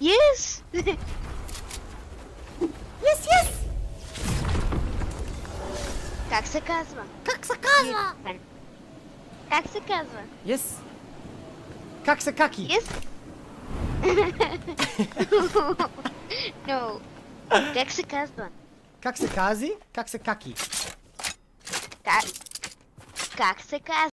Yes! Yes, yes! Как се казва? Как се казва? Как се казва? Yes. Как се каки? Yes? No. Как се казва? Как се кази? Как се каки? Как се казва?